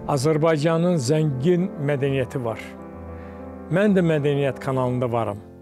Azərbaycanın zəngin mədəniyyəti var. Mən də mədəniyyət kanalında varım.